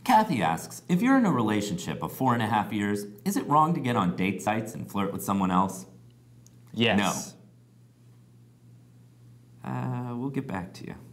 Kathy asks, if you're in a relationship of 4.5 years, is it wrong to get on date sites and flirt with someone else? Yes. No. We'll get back to you.